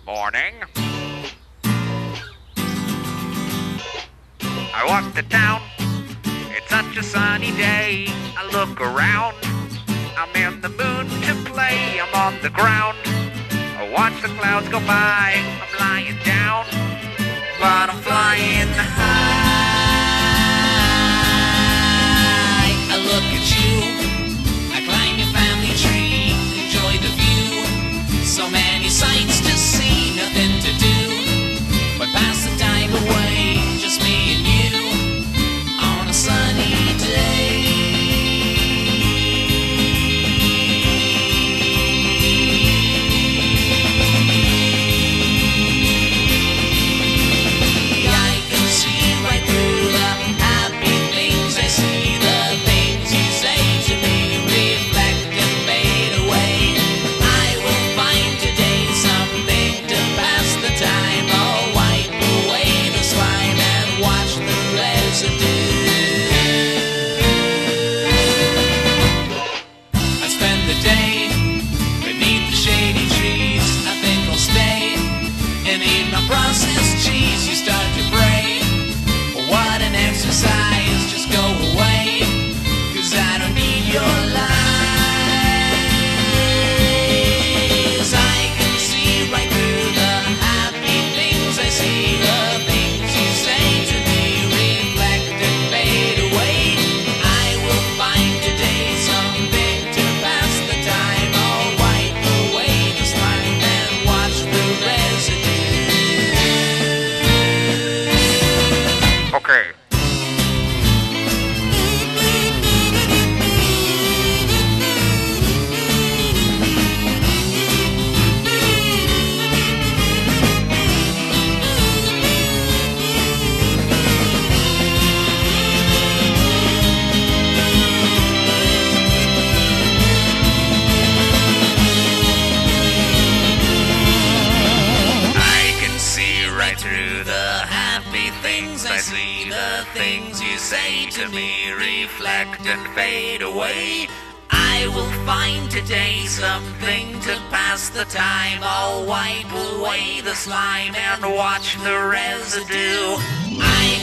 Morning. I walk to town. It's such a sunny day. I look around. I'm in the mood to play. I'm on the ground. I watch the clouds go by. I'm lying down, but I'm flying high. I look at you. I climb your family tree. Enjoy the view. So many sights to see, nothing to do but pass the time away. Just me and you on a sunny day. I can see right through the happy things I see, the things you say to me reflect and fade away. I will find today something to pass the time. I'll wipe away the slime and watch the residue. I spend the day beneath the shady trees. I think I'll stay and eat my processed cheese. You start to pray, what an exercise. Just go away, 'cause I don't need your lies. I can see right through the happy things I see, the things you say to me reflect and fade away. I will find today something to pass the time. I'll wipe away the slime and watch the residue. Okay. I can see right through the happy things I see, the things you say to me reflect and fade away. I will find today something to pass the time. I'll wipe away the slime and watch the residue. I